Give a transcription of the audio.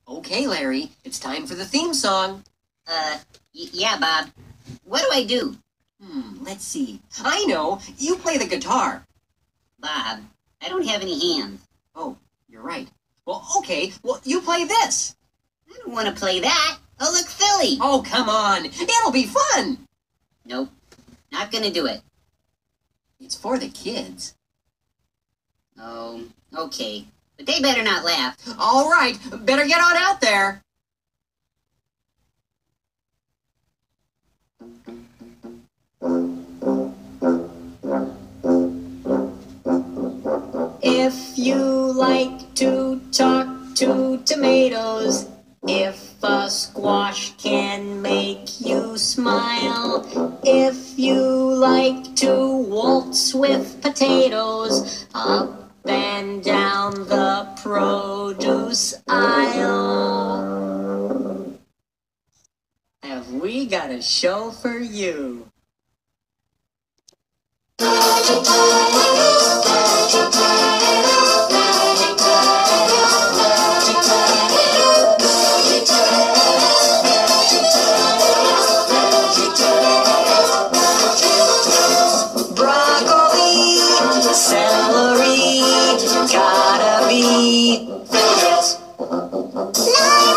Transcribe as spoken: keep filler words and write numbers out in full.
Okay, Larry, it's time for the theme song. Uh, y- yeah, Bob. What do I do? Hmm, let's see. I know. You play the guitar. Bob, I don't have any hands. Oh, you're right. Well, okay. Well, you play this. I don't want to play that. I'll look silly. Oh, come on. It'll be fun. Nope, not gonna do it. It's for the kids. Oh, okay. But they better not laugh. All right. Better get on out there. If you like to talk to tomatoes, if a squash can make you smile, if you like to waltz with potatoes, up and down the produce aisle, have we got a show for you. Broccoli, celery, gotta be.